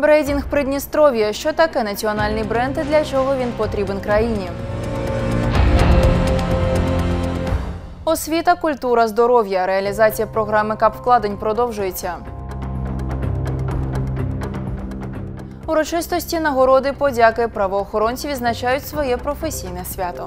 Брендінг Придністров'я. Що таке національний бренд і для чого він потрібен країні? Освіта, культура, здоров'я. Реалізація програми капвкладень продовжується. Урочистості, нагороди, подяки. Правоохоронці відзначають своє професійне свято.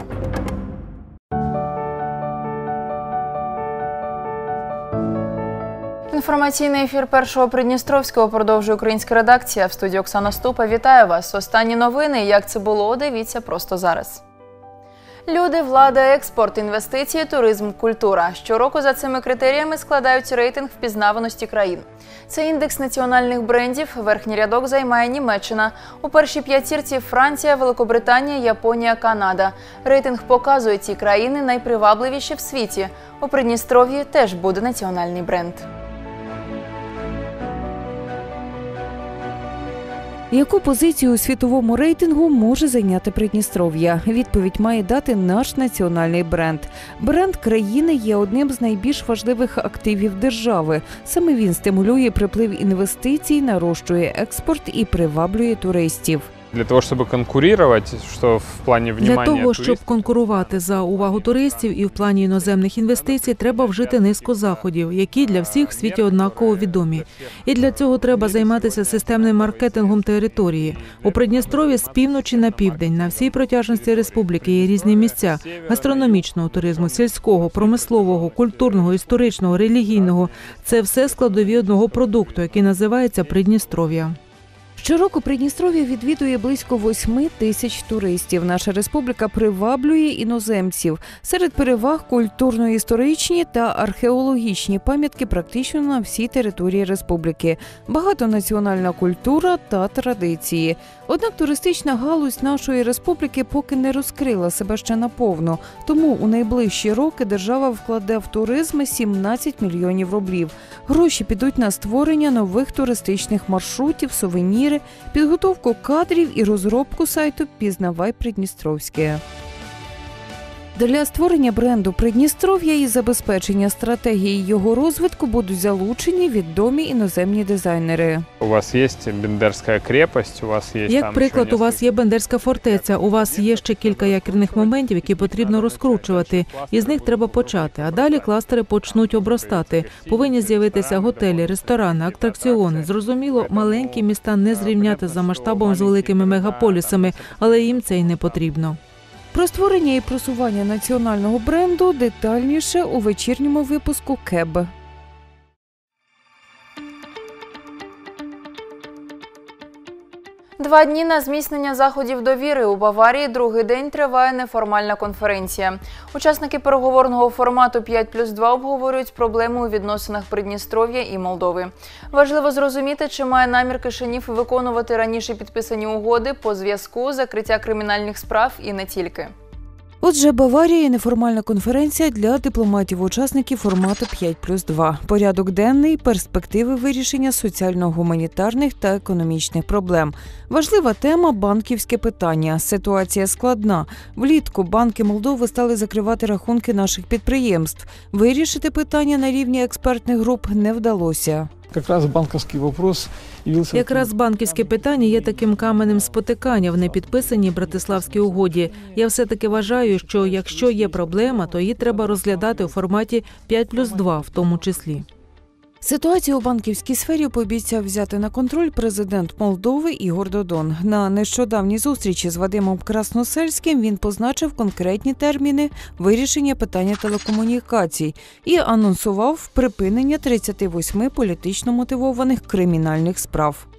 Інформаційний ефір Першого Придністровського продовжує українська редакція. В студії Оксана Ступа. Вітаю вас. Останні новини. Як це було, дивіться просто зараз. Люди, влада, експорт, інвестиції, туризм, культура. Щороку за цими критеріями складають рейтинг впізнаваності країн. Це індекс національних брендів. Верхній рядок займає Німеччина. У першій п'ятірці – Франція, Великобританія, Японія, Канада. Рейтинг показує, ці країни найпривабливіші в світі. У Придністров'ї теж буде національний бренд. Яку позицію у світовому рейтингу може зайняти Придністров'я? Відповідь має дати наш національний бренд. Бренд країни є одним з найбільш важливих активів держави. Саме він стимулює приплив інвестицій, нарощує експорт і приваблює туристів. Для того, щоб конкурувати за увагу туристів і в плані іноземних інвестицій, треба вжити низку заходів, які для всіх в світі однаково відомі. І для цього треба займатися системним маркетингом території. У Придністров'ї з півночі на південь, на всій протяжності республіки є різні місця – гастрономічного туризму, сільського, промислового, культурного, історичного, релігійного – це все складові одного продукту, який називається Придністров'я. Щороку Придністров'я відвідує близько 8 тисяч туристів. Наша республіка приваблює іноземців. Серед переваг – культурно-історичні та археологічні пам'ятки практично на всій території республіки. Багатонаціональна культура та традиції. Однак туристична галузь нашої республіки поки не розкрила себе ще наповну. Тому у найближчі роки держава вкладе в туризм 17 мільйонів рублів. Гроші підуть на створення нових туристичних маршрутів, сувеніри, підготовку кадрів і розробку сайту «Пізнавай Придністровське». Для створення бренду Придністров'я і забезпечення стратегії його розвитку будуть залучені відомі іноземні дизайнери. У вас є Бендерська крепость, Як приклад, у вас є Бендерська фортеця, у вас є ще кілька якірних моментів, які потрібно розкручувати. Із них треба почати, а далі кластери почнуть обростати. Повинні з'явитися готелі, ресторани, атракціони. Зрозуміло, маленькі міста не зрівняти за масштабом з великими мегаполісами, але їм це й не потрібно. Про створення і просування національного бренду детальніше у вечірньому випуску КЕБ. Два дні на зміцнення заходів довіри. У Баварії другий день триває неформальна конференція. Учасники переговорного формату 5+2 обговорюють проблеми у відносинах Придністров'я і Молдови. Важливо зрозуміти, чи має намір Кишинів виконувати раніше підписані угоди по зв'язку, закриття кримінальних справ і не тільки. Отже, Баварія – неформальна конференція для дипломатів-учасників формату 5+2. Порядок денний – перспективи вирішення соціально-гуманітарних та економічних проблем. Важлива тема – банківське питання. Ситуація складна. Влітку банки Молдови стали закривати рахунки наших підприємств. Вирішити питання на рівні експертних груп не вдалося. Якраз банківське питання є таким каменем спотикання в непідписаній Братиславській угоді. Я все-таки вважаю, що якщо є проблема, то її треба розглядати у форматі 5+2 в тому числі. Ситуацію у банківській сфері пообіцяв взяти на контроль президент Молдови Ігор Додон. На нещодавній зустрічі з Вадимом Красносельським він позначив конкретні терміни вирішення питання телекомунікацій і анонсував припинення 38 політично мотивованих кримінальних справ.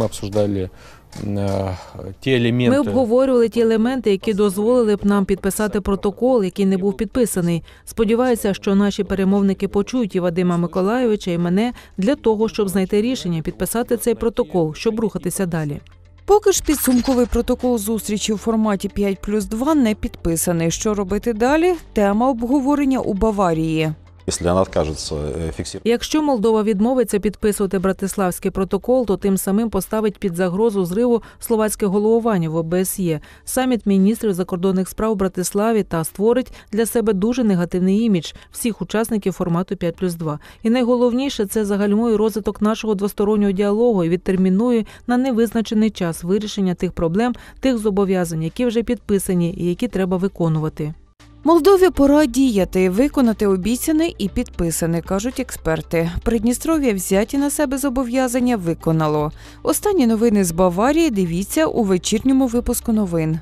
Ми обговорювали ті елементи, які дозволили б нам підписати протокол, який не був підписаний. Сподіваюся, що наші перемовники почують і Вадима Миколайовича, і мене для того, щоб знайти рішення підписати цей протокол, щоб рухатися далі. Поки ж підсумковий протокол зустрічі у форматі 5+2 не підписаний. Що робити далі? Тема обговорення у Баварії. Если она откажется фиксировать... Якщо Молдова відмовиться підписувати Братиславський протокол, то тим самим поставить під загрозу зриву словацьке головування в ОБСЄ, саміт міністрів закордонних справ у Братиславі та створить для себе дуже негативний імідж всіх учасників формату 5+2. І найголовніше – це загальмує розвиток нашого двостороннього діалогу і відтермінує на невизначений час вирішення тих проблем, тих зобов'язань, які вже підписані і які треба виконувати. Молдові пора діяти, виконати обіцяне і підписане, кажуть експерти. Придністров'я взяті на себе зобов'язання виконало. Останні новини з Баварії дивіться у вечірньому випуску новин.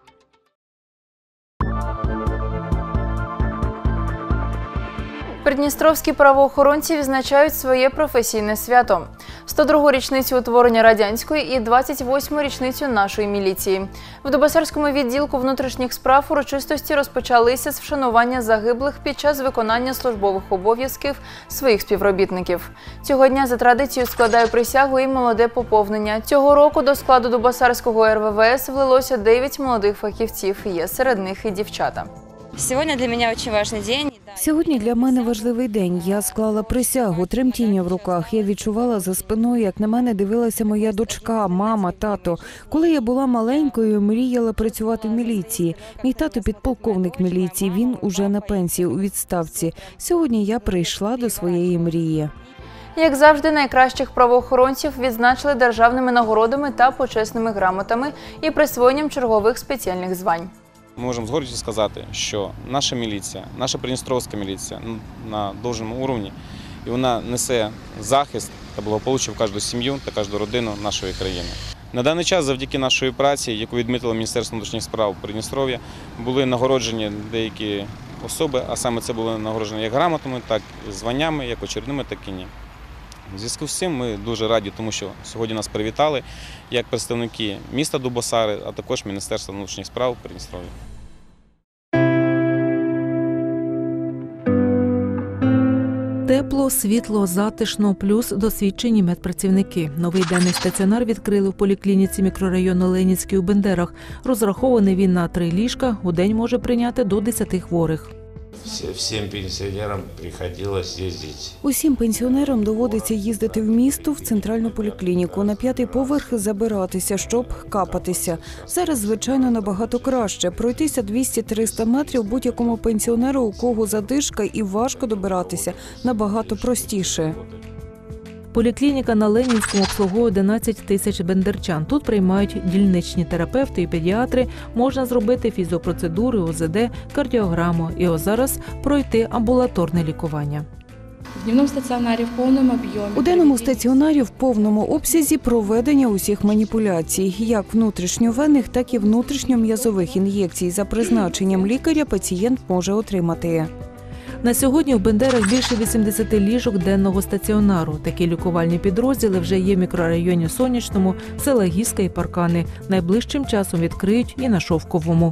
Придністровські правоохоронці відзначають своє професійне свято – 102-гу річницю утворення радянської і 28-му річницю нашої міліції. В Дубосарському відділку внутрішніх справ урочистості розпочалися з вшанування загиблих під час виконання службових обов'язків своїх співробітників. Цього дня за традицією складає присягу і молоде поповнення. Цього року до складу Дубосарського РВВС влилося 9 молодих фахівців, є серед них і дівчата. Сьогодні для мене дуже важливий день. Сьогодні для мене важливий день. Я склала присягу, тремтіння в руках. Я відчувала за спиною, як на мене дивилася моя дочка, мама, тато. Коли я була маленькою, мріяла працювати в міліції. Мій тато підполковник міліції, він уже на пенсії у відставці. Сьогодні я прийшла до своєї мрії. Як завжди, найкращих правоохоронців відзначили державними нагородами та почесними грамотами і присвоєнням чергових спеціальних звань. Ми можемо з гордістю сказати, що наша міліція, наша придністровська міліція на должному рівні, і вона несе захист та благополуччя в кожну сім'ю та кожну родину нашої країни. На даний час, завдяки нашої праці, яку відмітило Міністерство внутрішніх справ Придністров'я, були нагороджені деякі особи, а саме це були нагороджені як грамотами, так і званнями, як очередними, так і ні. У зв'язку з цим ми дуже раді, тому що сьогодні нас привітали як представники міста Дубосари, а також Міністерства внутрішніх справ Придністров'я. Тепло, світло, затишно, плюс досвідчені медпрацівники. Новий денний стаціонар відкрили в поліклініці мікрорайону Ленінський у Бендерах. Розрахований він на 3 ліжка, у день може прийняти до 10 хворих. Всім пенсіонерам приходилось їздити. Усім пенсіонерам доводиться їздити в місто, в центральну поліклініку, на 5-й поверх забиратися, щоб капатися. Зараз, звичайно, набагато краще. Пройтися 200-300 метрів будь-якому пенсіонеру, у кого задишка і важко добиратися, набагато простіше. Поліклініка на Ленінському обслуговує 11 тисяч бендерчан. Тут приймають дільничні терапевти і педіатри, можна зробити фізіопроцедури, ОЗД, кардіограму і зараз пройти амбулаторне лікування. У денному стаціонарі в повному обсязі проведення усіх маніпуляцій, як внутрішньовенних, так і внутрішньом'язових ін'єкцій. За призначенням лікаря пацієнт може отримати. На сьогодні в Бендерах більше 80 ліжок денного стаціонару. Такі лікувальні підрозділи вже є в мікрорайоні Сонячному, села Гіска і Паркани. Найближчим часом відкриють і на Шовковому.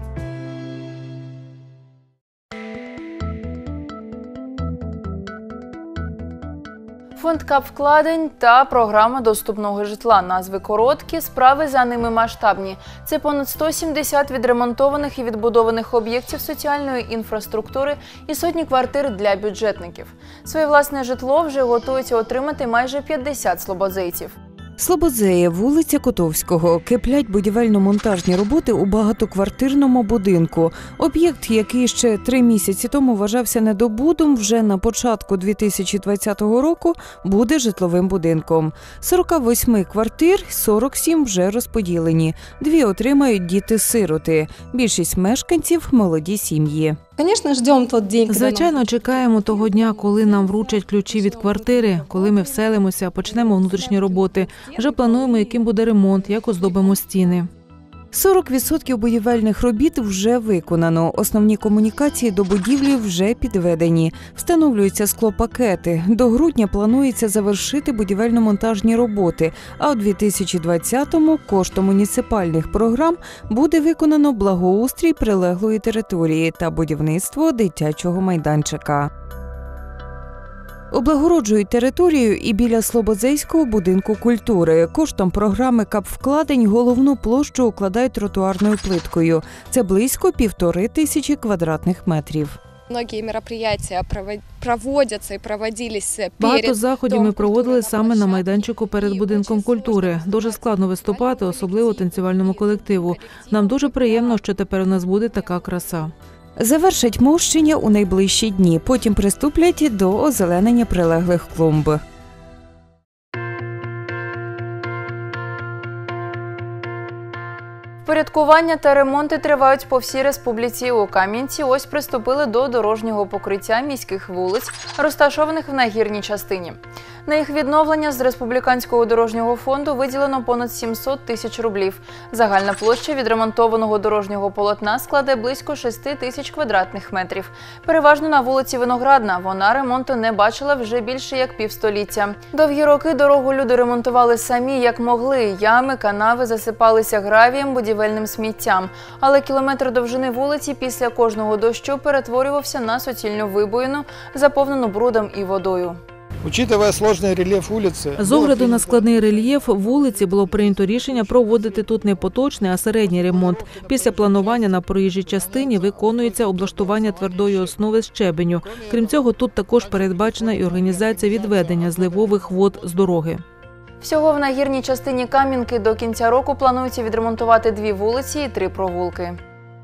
Фонд капвкладень та програма доступного житла. Назви короткі, справи за ними масштабні. Це понад 170 відремонтованих і відбудованих об'єктів соціальної інфраструктури і сотні квартир для бюджетників. Своє власне житло вже готуються отримати майже 50 слободзейців. Слободзея, вулиця Котовського. Киплять будівельно-монтажні роботи у багатоквартирному будинку. Об'єкт, який ще 3 місяці тому вважався недобудом, вже на початку 2020 року буде житловим будинком. 48 квартир, 47 вже розподілені. 2 отримають діти-сироти. Більшість мешканців – молоді сім'ї. Звичайно, чекаємо того дня, коли нам вручать ключі від квартири, коли ми вселимося, почнемо внутрішні роботи. Вже плануємо, яким буде ремонт, як оздобимо стіни. 40% будівельних робіт вже виконано. Основні комунікації до будівлі вже підведені. Встановлюються склопакети. До грудня планується завершити будівельно-монтажні роботи, а у 2020-му коштом муніципальних програм буде виконано благоустрій прилеглої території та будівництво дитячого майданчика. Облагороджують територію і біля Слободзейського будинку культури. Коштом програми капвкладень головну площу укладають тротуарною плиткою. Це близько 1500 квадратних метрів. Многие мероприятия проводятся и проводились перед Багато заходів ми Домом проводили культури саме на площадці. майданчику перед будинком культури. Дуже складно виступати, особливо танцювальному колективу. Нам дуже приємно, що тепер у нас буде така краса. Завершать мощення у найближчі дні, потім приступлять до озеленення прилеглих клумб. Впорядкування та ремонти тривають по всій республіці. У Кам'янці ось приступили до дорожнього покриття міських вулиць, розташованих в нагірній частині. На їх відновлення з Республіканського дорожнього фонду виділено понад 700 тисяч рублів. Загальна площа відремонтованого дорожнього полотна складе близько 6 тисяч квадратних метрів. Переважно на вулиці Виноградна. Вона ремонту не бачила вже більше як півстоліття. Довгі роки дорогу люди ремонтували самі, як могли. Ями, канави засипалися гравієм, будівельним сміттям. Але кілометр довжини вулиці після кожного дощу перетворювався на суцільну вибоїну, заповнену брудом і водою. Учитывая сложный рельеф улицы, З огляду на складний рельєф вулиці було прийнято рішення проводити тут не поточний, а середній ремонт. Після планування на проїжджій частині виконується облаштування твердої основи з щебеню. Крім цього, тут також передбачена і організація відведення зливових вод з дороги. Всього в нагірній частині Кам'янки до кінця року планується відремонтувати 2 вулиці і 3 провулки.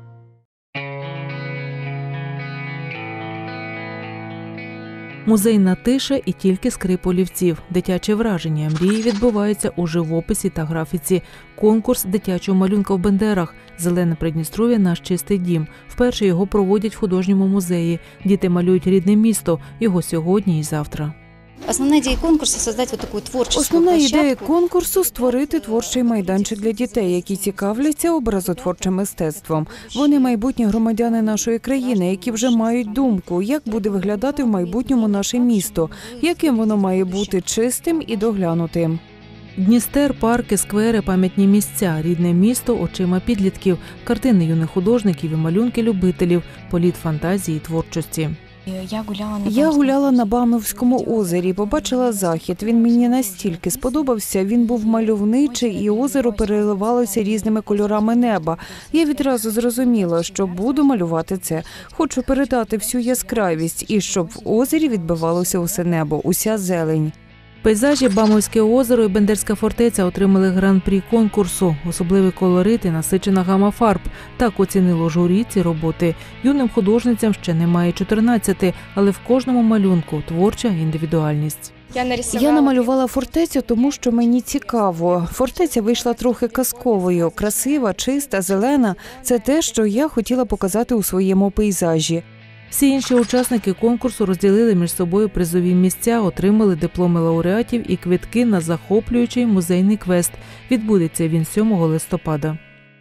Музейна тиша і тільки скрип олівців. Дитяче враження, мрії відбуваються у живописі та графіці. Конкурс дитячого малюнка в Бендерах. Зелене Придністров'я – наш чистий дім. Вперше його проводять в художньому музеї. Діти малюють рідне місто. Його сьогодні і завтра. Основна ідея конкурсу – створити таку творчу Основна ідея конкурсу – створити творчий майданчик для дітей, які цікавляться образотворчим мистецтвом. Вони майбутні громадяни нашої країни, які вже мають думку, як буде виглядати в майбутньому наше місто, яким воно має бути чистим і доглянутим. Дністер, парки, сквери, пам'ятні місця, рідне місто очима підлітків, картини юних художників і малюнки любителів, політ фантазії і творчості. Я гуляла на Бамовському озері, побачила захід. Він мені настільки сподобався, він був мальовничий і озеро переливалося різними кольорами неба. Я відразу зрозуміла, що буду малювати це. Хочу передати всю яскравість і щоб в озері відбивалося усе небо, уся зелень. Пейзажі Бамовське озеро і Бендерська фортеця отримали гран-прі конкурсу. Особливий колорит і насичена гама фарб. Так оцінило журі ці роботи. Юним художницям ще немає 14, але в кожному малюнку творча індивідуальність. Я намалювала фортецю, тому що мені цікаво. Фортеця вийшла трохи казковою, красива, чиста, зелена. Це те, що я хотіла показати у своєму пейзажі. Всі інші учасники конкурсу розділили між собою призові місця, отримали дипломи лауреатів і квитки на захоплюючий музейний квест. Відбудеться він 7 листопада.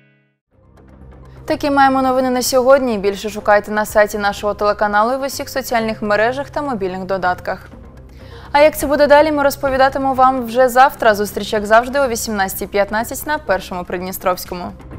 Такі маємо новини на сьогодні. Більше шукайте на сайті нашого телеканалу і в усіх соціальних мережах та мобільних додатках. А як це буде далі, ми розповідатимемо вам вже завтра. Зустріч, як завжди, о 18:15 на Першому Придністровському.